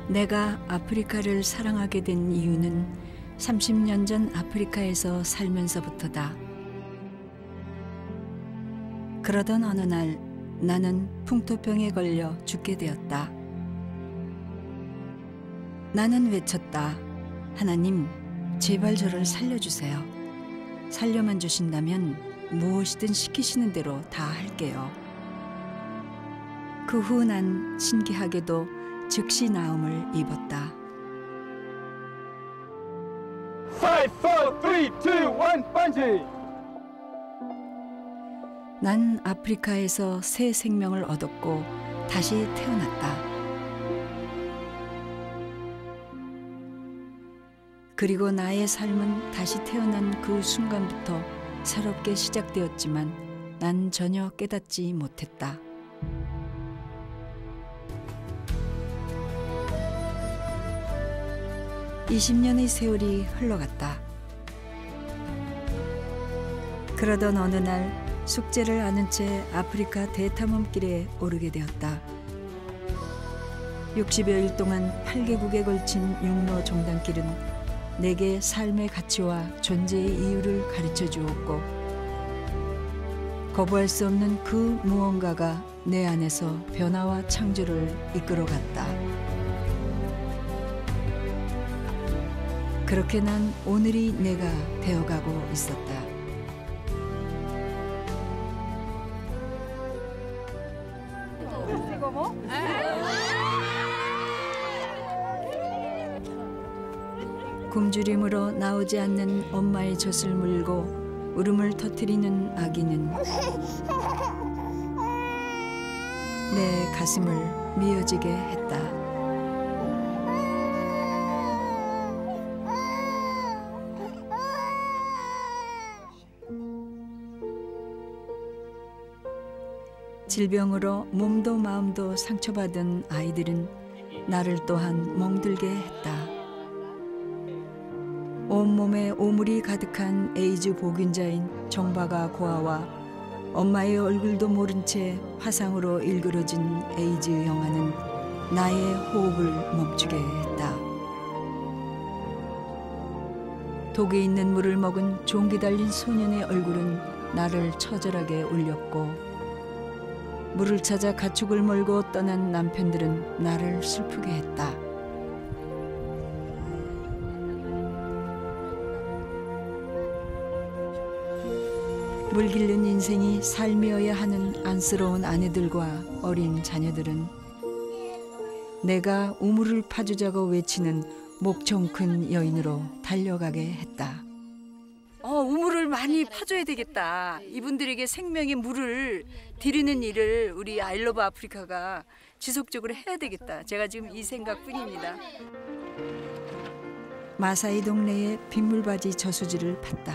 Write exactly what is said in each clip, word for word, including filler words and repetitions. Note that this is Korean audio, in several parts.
내가 아프리카를 사랑하게 된 이유는 삼십 년 전 아프리카에서 살면서부터다. 그러던 어느 날 나는 풍토병에 걸려 죽게 되었다. 나는 외쳤다. 하나님, 제발 저를 살려주세요. 살려만 주신다면 무엇이든 시키시는 대로 다 할게요. 그 후 난 신기하게도 즉시 나음을 입었다. five, four, three, two, one, 번지! 난 아프리카에서 새 생명을 얻었고 다시 태어났다. 그리고 나의 삶은 다시 태어난 그 순간부터 새롭게 시작되었지만 난 전혀 깨닫지 못했다. 이십 년의 세월이 흘러갔다. 그러던 어느 날 숙제를 아는 채 아프리카 대탐험길에 오르게 되었다. 육십여 일 동안 팔 개국에 걸친 육로 종단길은 내게 삶의 가치와 존재의 이유를 가르쳐 주었고 거부할 수 없는 그 무언가가 내 안에서 변화와 창조를 이끌어갔다. 그렇게 난 오늘이 내가 되어가고 있었다. 이거 뭐? 굶주림으로 나오지 않는 엄마의 젖을 물고 울음을 터뜨리는 아기는 내 가슴을 미어지게 했다. 질병으로 몸도 마음도 상처받은 아이들은 나를 또한 멍들게 했다. 온몸에 오물이 가득한 에이즈 보균자인 정바가 고아와 엄마의 얼굴도 모른 채 화상으로 일그러진 에이즈 영아는 나의 호흡을 멈추게 했다. 독이 있는 물을 먹은 종기 달린 소년의 얼굴은 나를 처절하게 울렸고 물을 찾아 가축을 몰고 떠난 남편들은 나를 슬프게 했다. 물 길른 인생이 삶이어야 하는 안쓰러운 아내들과 어린 자녀들은 내가 우물을 파주자고 외치는 목청 큰 여인으로 달려가게 했다. 어, 우물을 많이 파줘야 되겠다. 이분들에게 생명의 물을 드리는 일을 우리 아이러브 아프리카가 지속적으로 해야 되겠다. 제가 지금 이 생각뿐입니다. 마사이 동네의 빗물바지 저수지를 팠다.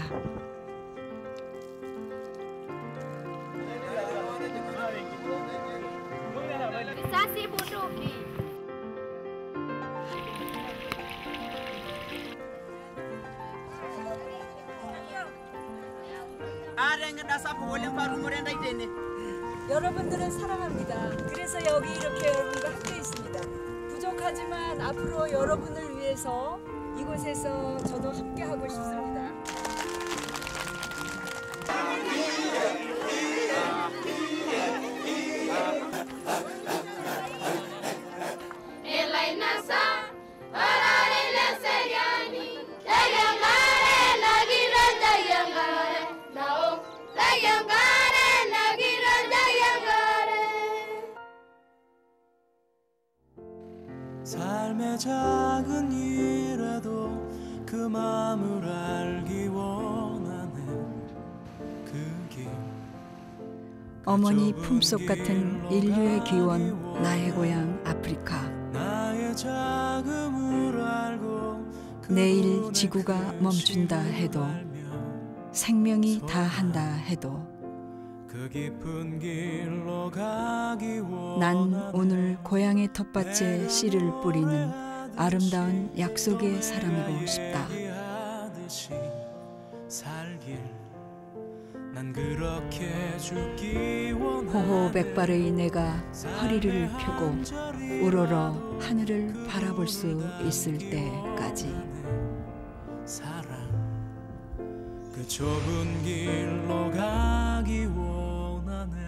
여러분들을 사랑합니다. 그래서 여기 이렇게 여러분과 함께 있습니다. 부족하지만 앞으로 여러분을 위해서 이곳에서 저도 함께 하고 싶습니다. 삶의 작은 일에도 그 마음을 알기 원하네. 그 길 어머니 품속 같은 인류의 기원 나의 고향 아프리카. 나의 자금을 알고 내일 지구가 멈춘다 해도 생명이 다 한다 해도 그 깊은 길로 가기 원하네. 난 오늘 고향의 텃밭에 씨를 뿌리는 아름다운 약속의 사람이고 싶다. 살길 난 그렇게 죽기 원하네. 호호 백발의 내가 허리를 펴고 우러러 하늘을 바라볼 수 있을 때까지. 사랑 그 좁은 길로 가기 원하네.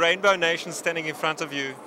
Rainbow Nation standing in front of you.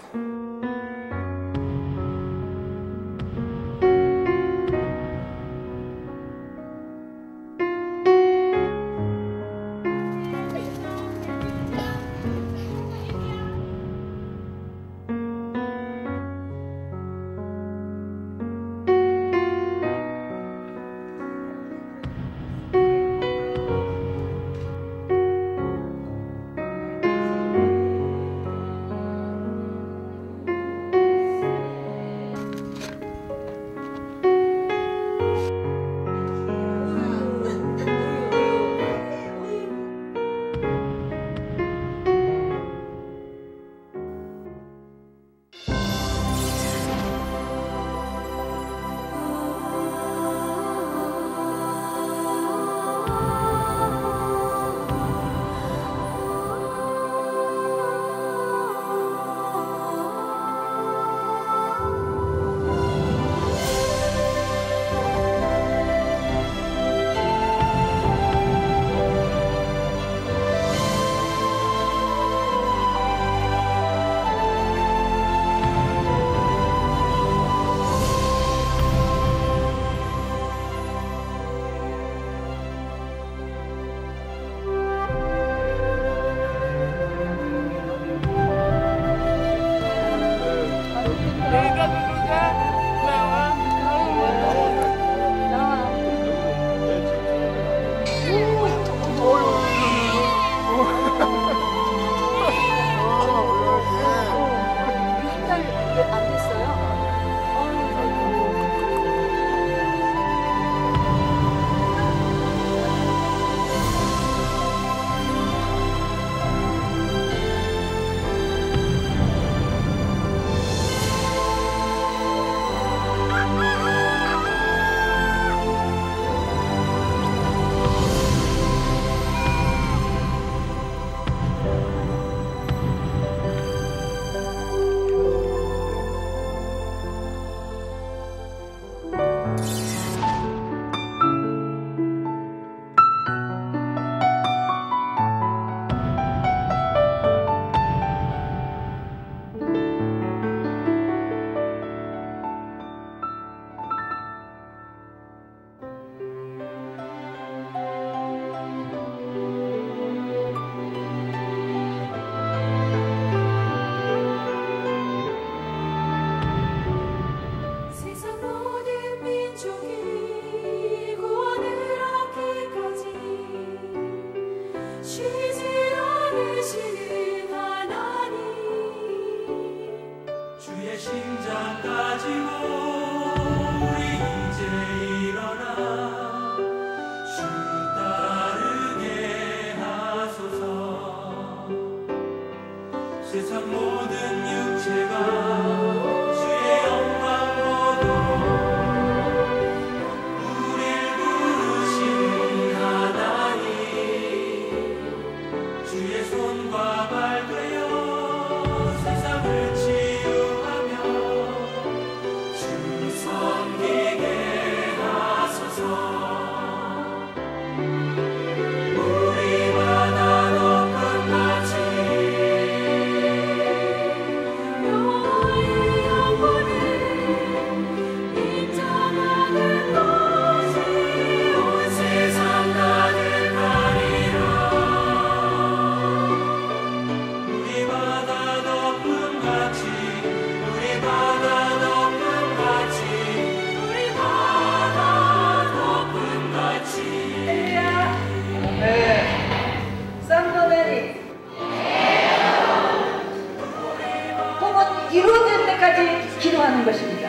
기도하는 것입니다.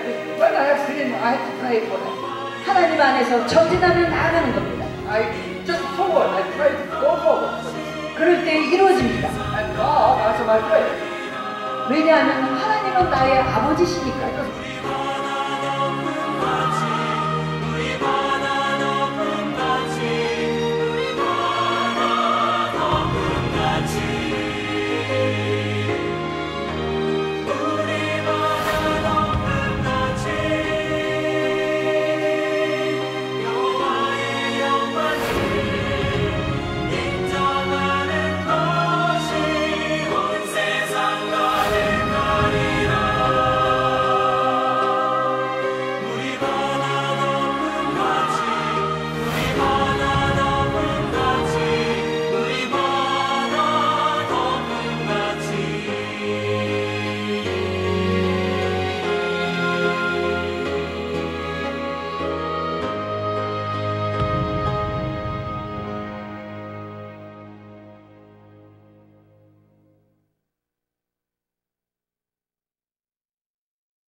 하나님 안에서 전진하며 나아가는 겁니다. 그럴 때 이루어집니다. 왜냐하면 하나님은 나의 아버지시니까요.